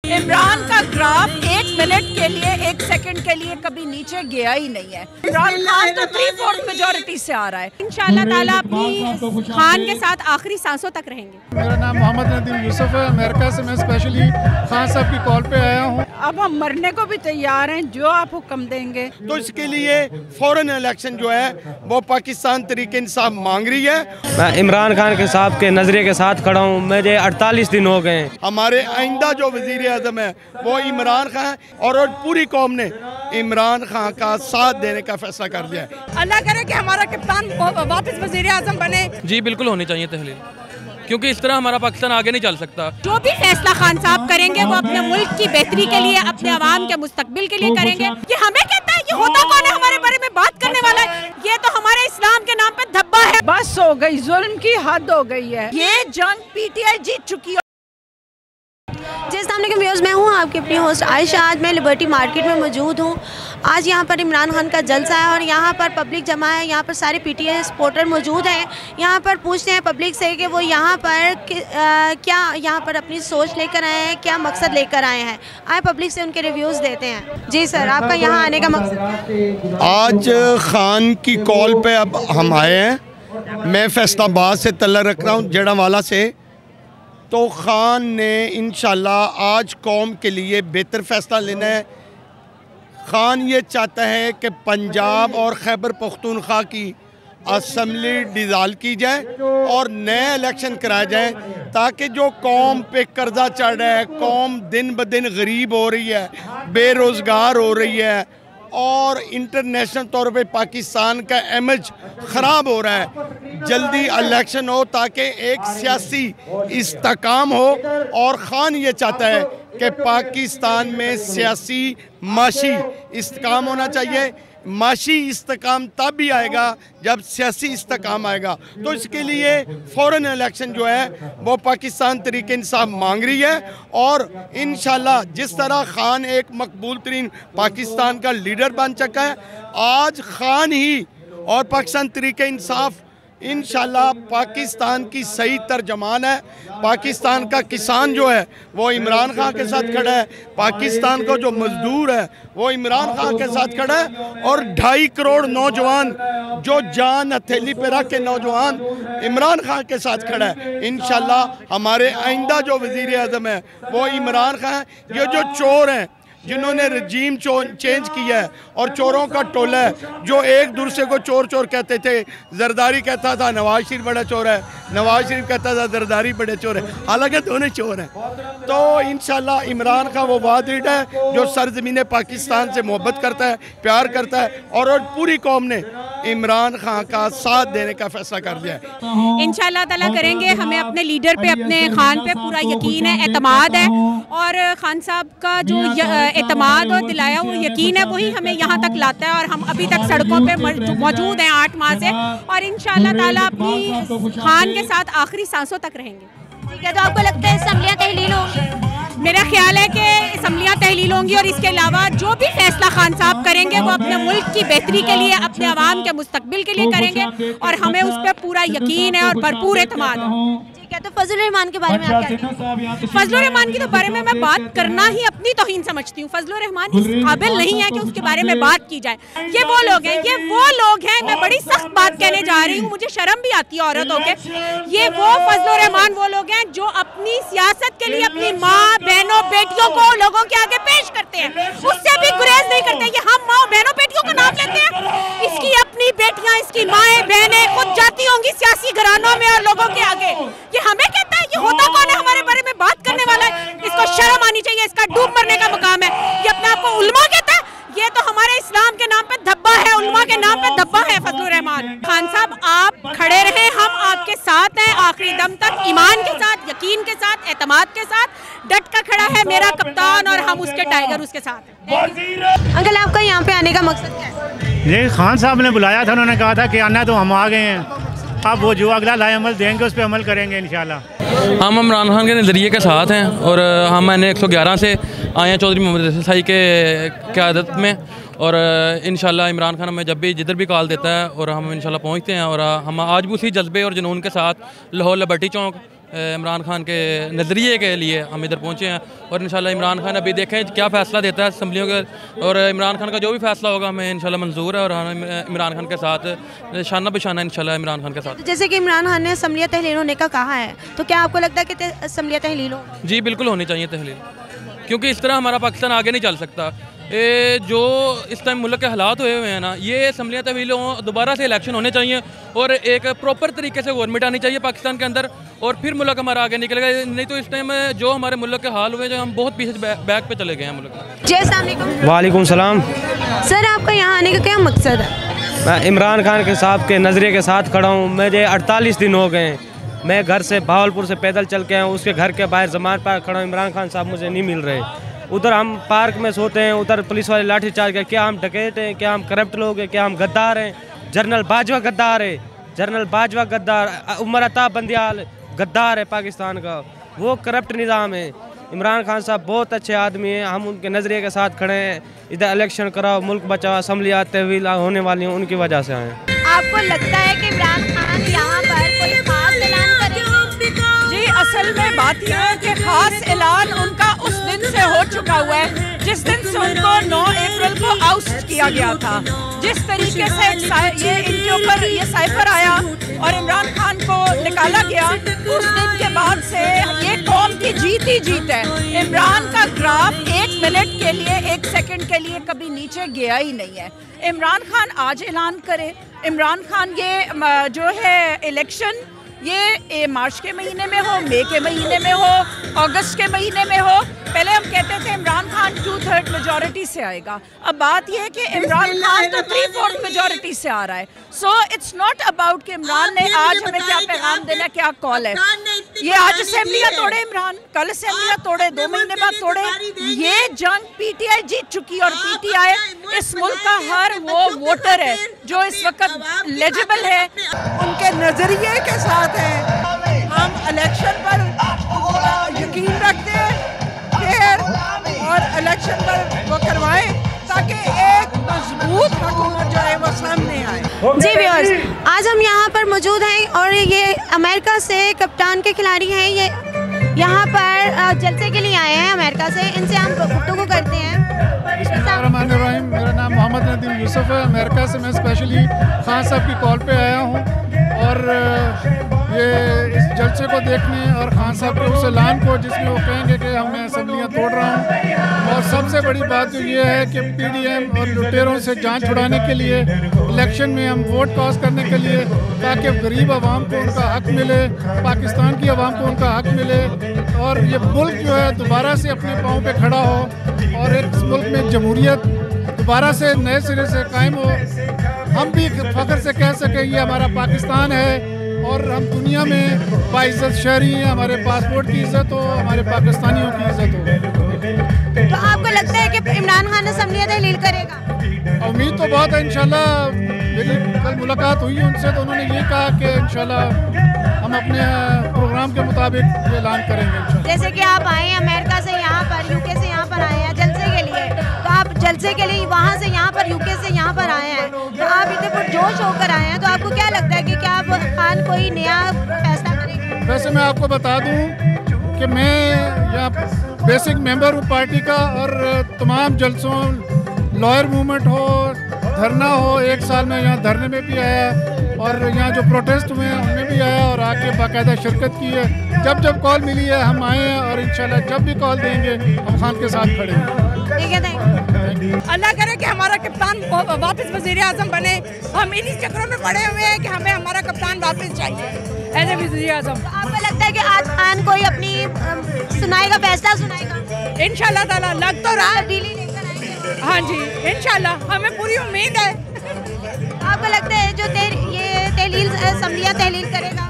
इमरान का graph 1 minute के लिए 1 सेकंड के लिए कभी नीचे गया ही नहीं है। इमरान खान तो 3/4 मेजॉरिटी से आ रहा है। इंशाल्लाह ताला अपनी खान के साथ आखिरी सांसों तक रहेंगे। मेरा नाम मोहम्मद नदीम यूसुफ है। अमेरिका से मैं स्पेशली खान साहब की कॉल पे आया हूँ। अब हम मरने को भी तैयार हैं, जो आप हुक्म देंगे। तो इसके लिए फौरन इलेक्शन जो है वो पाकिस्तान तरीके इंसाफ मांग रही है। मैं इमरान खान के साहब के नजरिए के साथ खड़ा हूँ। मुझे 48 दिन हो गए। हमारे आइंदा जो वजीर आज़म है वो इमरान खान और पूरी कौम ने इमरान खान का साथ देने का फैसला कर दिया है। अल्लाह करे कि हमारा कप्तान वापस वजीर आज़म बने। जी बिल्कुल होनी चाहिए तहलील, क्योंकि इस तरह हमारा पाकिस्तान आगे नहीं चल सकता। जो भी फैसला खान साहब करेंगे वो अपने मुल्क की बेहतरी के लिए, अपने अवाम के मुस्तकबिल के लिए करेंगे। ये हमें कहता है, ये होता कौन है हमारे बारे में बात करने वाला है? ये तो हमारे इस्लाम के नाम पे धब्बा है। बस हो गई, जुल्म की हद हो गई है। ये जंग पीटीआई जीत चुकी है। जी अस्सलाम वालेकुम व्यूअर्स, मैं हूँ आपकी अपनी होस्ट आयशा। आज मैं लिबर्टी मार्केट में मौजूद हूँ। आज यहाँ पर इमरान खान का जलसा है और यहाँ पर पब्लिक जमा है। यहाँ पर सारे पीटीआई सपोर्टर मौजूद हैं। यहाँ पर पूछते हैं पब्लिक से कि वो यहाँ पर क्या यहाँ पर अपनी सोच लेकर आए हैं, क्या मकसद लेकर आए हैं। आए पब्लिक से उनके रिव्यूज़ देते हैं। जी सर, आपका यहाँ आने का मकसद? आज खान की कॉल पे अब हम आए हैं। मैं फैसलाबाद से तल्ला रख रहा हूँ, जड़ावाला से। तो खान ने इंशाल्लाह आज कौम के लिए बेहतर फ़ैसला लेना है। खान ये चाहता है कि पंजाब और खैबर पख्तूनख्वा की असम्बली डिज़ाल्व की जाए और नए इलेक्शन कराए जाए, ताकि जो कौम पे कर्जा चढ़ रहा है, कौम दिन ब दिन गरीब हो रही है, बेरोज़गार हो रही है और इंटरनेशनल तौर पे पाकिस्तान का इमेज ख़राब हो रहा है, जल्दी इलेक्शन हो ताकि एक सियासी इस्तेकाम हो। और ख़ान ये चाहता है कि पाकिस्तान में सियासी माशी इस्तेकाम होना चाहिए। माशी इस्तेकाम तब भी आएगा जब सियासी इस्तेकाम आएगा। तो इसके लिए फ़ौरन इलेक्शन जो है वो पाकिस्तान तरीके इंसाफ मांग रही है। और इंशाल्लाह जिस तरह खान एक मकबूल तरीन पाकिस्तान का लीडर बन चुका है, आज खान ही और पाकिस्तान तरीके इंसाफ इंशाल्लाह पाकिस्तान की सही तर्जमान है। पाकिस्तान का किसान जो है वो इमरान खान के साथ खड़ा है, पाकिस्तान का जो मजदूर है वो इमरान खान के साथ खड़ा है और 2.5 करोड़ नौजवान जो जान हथेली पे रख के नौजवान इमरान खान के साथ खड़ा है। इंशाल्लाह हमारे आइंदा जो वजीर आज़म है वो इमरान खान है। ये जो चोर हैं जिन्होंने रजीम चेंज किया है और चोरों का टोला है, जो एक दूसरे को चोर चोर कहते थे। जरदारी कहता था नवाज शरीफ बड़ा चोर है, नवाज शरीफ कहता था जरदारी बड़े चोर है, हालांकि दोनों चोर हैं। तो इंशाल्लाह इमरान खान वो वाद लीडर है जो सरजमीन पाकिस्तान से मोहब्बत करता है, प्यार करता है और पूरी कौम ने इमरान खान का साथ देने का फैसला कर दिया है। इंशाल्लाह ताला करेंगे। हमें अपने लीडर पे, अपने खान पे पूरा यकीन है, एतमाद है। और खान साहब का जो एतमाद और दिलाया वो यकीन है, वही हमें यहाँ तक लाता है। और हम अभी तक सड़कों पे मौजूद हैं 8 माह से, और इंशाल्लाह ताला अपनी खान के साथ आखिरी सांसों तक रहेंगे। ठीक है, तो आपको लगता है असम्बलियाँ तहलील होंगी? मेरा ख्याल है कि असम्बलियाँ तहलील होंगी और इसके अलावा जो भी फैसला खान साहब करेंगे वो अपने मुल्क की बेहतरी के लिए, अपने अवाम के मुस्तकबिल के लिए करेंगे और हमें उस पर पूरा यकीन है और भरपूर एतमाद है। ठीक है, तो फजलुर रहमान के बारे में आप क्या कहते हैं? फजलुर रहमान के बारे में मैं बात करना ही अपनी तौहीन समझती हूँ। फजलुर रहमान इस काबिल नहीं है कि उसके बारे में बात की जाए। ये वो लोग हैं, मैं बड़ी सख्त बात कहने जा रही हूँ, मुझे शर्म भी आती है औरत होके। ये वो फजलुर रहमान वो लोग हैं जो अपनी सियासत के लिए अपनी माँ बहनों बेटियों को लोगों के आगे पेश करते हैं, उससे भी गुरेज नहीं करते। ये हम माँ बहनों बेटियों का नाम लेते हैं, इसकी अपनी बेटियाँ, इसकी माएँ बहनें खुद जाती होंगी सियासी घरानों में और लोगों के आगे। ये हमें कहता है, ये होता कौन है हमारे बारे में बात करने वाला है? इसको शर्म आनी चाहिए, इसका डूब मरने का मकाम है। ये अपने आप को उल्मा कहता है, ये तो हमारे इस्लाम के नाम पे धब्बा है, उल्मा के नाम पे धब्बा है फजलुर रहमान। खान साहब आप खड़े रहें, हम आपके साथ हैं आखिरी दम तक, ईमान के साथ, यकीन के साथ, एतमाद के साथ डट कर खड़ा है मेरा कप्तान और हम उसके टाइगर उसके साथ हैं। अंकल, आपका यहाँ पे आने का मकसद क्या है? ये खान साहब ने बुलाया था, उन्होंने कहा था कि आना, तो हम आ गए हैं। अब वो जो अगला लाएअमल देंगे उस पर अमल करेंगे इंशाल्लाह। हम इमरान खान के नज़रिए के साथ हैं और मैंने 111 से आए हैं चौधरी मोहम्मद रशीद साई के क़यादत में। और इंशाल्लाह इमरान खान हमें जब भी जिधर भी कॉल देता है और हम इंशाल्लाह पहुंचते हैं। और हम आज भी उसी जज्बे और जुनून के साथ लाहौर लिबर्टी चौक इमरान खान के नज़रिए के लिए हम इधर पहुँचे हैं और इंशाल्लाह इमरान खान अभी देखें क्या फ़ैसला देता है असम्बलियों के, और इमरान खान का जो भी फैसला होगा हमें इंशाल्लाह मंजूर है और हम इमरान खान के साथ शाना बिशाना इंशाल्लाह इमरान खान के साथ। जैसे कि इमरान खान ने असम्बलियाँ तहलील होने का कहा है, तो क्या आपको लगता है कि असम्बलियाँ तहलील हो? जी बिल्कुल होनी चाहिए तहलील, क्योंकि इस तरह हमारा पाकिस्तान आगे नहीं चल सकता। जो इस टाइम मुल्क के हालात हुए हुए हैं ना, ये असम्बलियाँ तहवील हों, दोबारा से इलेक्शन होने चाहिए और एक प्रॉपर तरीके से गवर्नमेंट आनी चाहिए पाकिस्तान के अंदर, और फिर मुल्क हमारा आगे निकलेगा। नहीं तो इस टाइम जो हमारे मुल्क के हाल हुए, जो हम बहुत पीछे बैक पे चले गए हैं मुल्क। जी अस्सलाम वालेकुम। वालेकुम सलाम। सर आपका यहाँ आने का क्या मकसद है? मैं इमरान खान के साहब के नज़रिए के साथ खड़ा हूँ। मुझे 48 दिन हो गए, मैं घर से भावलपुर से पैदल चल के आया हूँ, उसके घर के बाहर जमात पर खड़ा हूँ। इमरान खान साहब मुझे नहीं मिल रहे। उधर हम पार्क में सोते हैं, उधर पुलिस वाले लाठी चार्ज कर, क्या हम डकैत हैं, क्या हम करप्ट लोग हैं, क्या हम गद्दार हैं? जनरल बाजवा गद्दार है, जनरल बाजवा गद्दार, उमर अता बंदियाल गद्दार है पाकिस्तान का, वो करप्ट निज़ाम है। इमरान खान साहब बहुत अच्छे आदमी हैं, हम उनके नज़रिए के साथ खड़े हैं। इधर इलेक्शन कराओ, मुल्क बचाओ, असम्बलियाँ तहवील होने वाली हैं, उनकी वजह से आए। आपको लगता है कि इमरान खान यहाँ पर कोई खास ऐलान करेंगे? जी असल में बात यह है कि खास ऐलान उनका उस दिन से हो चुका हुआ है जिस दिन से उनको 9 अप्रैल को आउस्ट किया गया था। जिस तरीके से ये इनके ऊपर ये साइफर आया और इमरान खान को निकाला गया, उस दिन के बाद से ये कौम की जीत ही जीत है। इमरान का ग्राफ 1 मिनट के लिए, 1 सेकंड के लिए कभी नीचे गया ही नहीं है। इमरान खान आज ऐलान करे, इमरान खान ये जो है इलेक्शन ये मार्च के महीने में हो, मई के महीने में हो, अगस्त के महीने में हो। पहले हम कहते थे इमरान खान 2/3 मेजॉरिटी से आएगा, अब बात यह है कि इमरान खान तो 3/4 मेजॉरिटी से आ रहा है। सो इट्स नॉट अबाउट कि इमरान ने आज हमें क्या पैगाम देना, क्या कॉल है। ये आज असेंबलियाँ तोड़े इमरान, कल असेंबलियाँ तोड़े, 2 महीने बाद तोड़े। ये जंग पीटीआई जीत चुकी और पीटीआई इस मुल्क का हर वो वोटर है जो इस वक्त एलिजिबल है, उनके नजरिए के साथ है। हम इलेक्शन पर यकीन रखते हैं और इलेक्शन पर वो करवाएं ताकि एक मजबूत हुकूमत जो है वो सामने आए। जी व्यूअर्स, आज हम यहाँ पर मौजूद हैं और ये अमेरिका से कप्तान के खिलाड़ी हैं, ये यहाँ पर जलसे के लिए आए हैं अमेरिका से। इनसे हम गुफ्तगू करते हैं। मेरा नाम मोहम्मद नदीम यूसुफ है। अमेरिका से मैं स्पेशली खान साहब की कॉल पे आया हूँ और ये इस जलसे को देखने और खान साहब के उस ऐलान को जिसमें वो कहेंगे कि हम मैं असम्बलियाँ तोड़ रहा हूँ। और सबसे बड़ी बात तो ये है कि पीडीएम और लुटेरों से जान छुड़ाने के लिए इलेक्शन में हम वोट कास्ट करने के लिए, ताकि गरीब आवाम को उनका हक मिले, पाकिस्तान की आवाम को उनका हक मिले और ये मुल्क जो है दोबारा से अपने पाँव पे खड़ा हो और एक मुल्क में जमहूरियत दोबारा से नए सिरे से कायम हो। हम भी फ़ख्र से कह सकें ये हमारा पाकिस्तान है और हम दुनिया में बाइज़्ज़त शहरी हैं, हमारे पासपोर्ट की इज़्ज़त हो, हमारे पाकिस्तानियों की इज़्ज़त हो। तो आपको लगता है कि इमरान खान असम्बलियाँ तहलील करेगा? उम्मीद तो बहुत है इंशाल्लाह। मेरी कल मुलाकात हुई उनसे तो उन्होंने ये कहा कि इंशाल्लाह हम अपने प्रोग्राम के मुताबिक ऐलान करेंगे। जैसे कि आप आए हैं अमेरिका से यहाँ पर, यूके से यहाँ पर आए हैं जलसे के लिए, तो आप जलसे के लिए वहाँ से यहाँ पर, यूके से यहाँ पर आए हैं, तो आप इतने पुरजोश होकर आए हैं, तो आपको क्या लगता है कि क्या आप खान कोई नया फैसला करेंगे? वैसे मैं आपको बता दूँ कि मैं यहाँ बेसिक मेंबर हूँ पार्टी का और तमाम जलसों, लॉयर मूवमेंट हो, धरना हो, 1 साल में यहाँ धरने में भी आया और यहाँ जो प्रोटेस्ट हुए हैं उनमें भी आया और आके बाकायदा शिरकत की है। जब जब कॉल मिली है हम आए हैं और इंशाल्लाह जब भी कॉल देंगे हम खान के साथ खड़े हैं। ठीक है, थैंक यू। अल्लाह करे कि हमारा कप्तान वापस वज़ीर आज़म बने। हम इन्हीं चक्रों में पड़े हुए हैं कि हमें हमारा कप्तान वापस चाहिए एज ए वज़ीर आज़म। आपको लगता है कि आज खान कोई अपनी सुनाएगा, फैसला सुनाएगा? इंशाल्लाह ताला लग तो रहा है। तब्दीली लेकर आएंगे? हाँ जी इंशाल्लाह, हमें पूरी उम्मीद है। आपको लगता है जो ये तहलील असम्बलियाँ तहलील करेगा?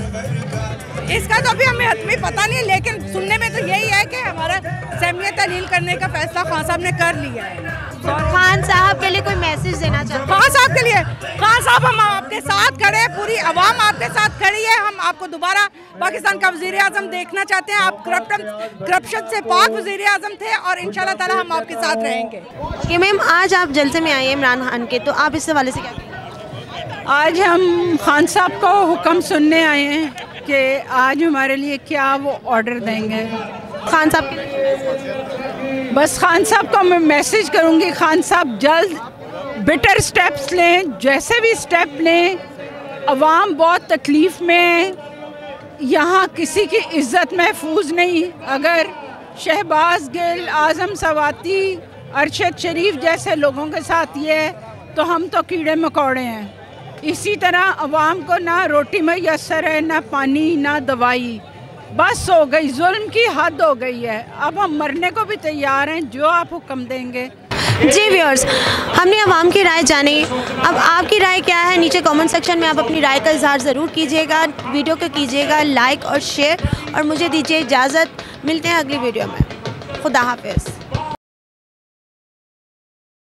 इसका तो अभी हमें हतमी पता नहीं, लेकिन सुनने में तो यही है कि हमारा असम्बलियाँ तहलील करने का फैसला खान साहब ने कर लिया है। खान साहब के लिए कोई मैसेज देना चाहते हैं? खान साहब के लिए, खान साहब हम आपके साथ खड़े हैं, पूरी आवाम आपके साथ खड़ी है। हम आपको दोबारा पाकिस्तान का वज़ीर आज़म देखना चाहते हैं। आप करप्शन से पाक वज़ीर आज़म थे और इंशाल्लाह ताला हम आपके साथ रहेंगे। कि मैम आज आप जलसे में आए हैं इमरान खान के, तो आप इस हवाले से क्या कहेंगे? आज हम खान साहब को हुक्म सुनने आए हैं कि आज हमारे लिए क्या वो ऑर्डर देंगे। खान साहब के बस खान साहब को मैं मैसेज करूंगी, खान साहब जल्द बेटर स्टेप्स लें, जैसे भी स्टेप लें। अवाम बहुत तकलीफ़ में है, यहाँ किसी की इज़्ज़त महफूज नहीं। अगर शहबाज गिल, आज़म सवाती, अरशद शरीफ जैसे लोगों के साथ ये है तो हम तो कीड़े मकोड़े हैं। इसी तरह अवाम को ना रोटी मैसर है, ना पानी, ना दवाई। बस हो गई, जुल्म की हद हो गई है। अब हम मरने को भी तैयार हैं, जो आप हुक्म देंगे। जी व्यूअर्स, हमने अवाम की राय जानी। अब आपकी राय क्या है नीचे कमेंट सेक्शन में आप अपनी राय का इजहार ज़रूर कीजिएगा। वीडियो को कीजिएगा लाइक और शेयर और मुझे दीजिए इजाज़त। मिलते हैं अगली वीडियो में। खुदा हाफिज़।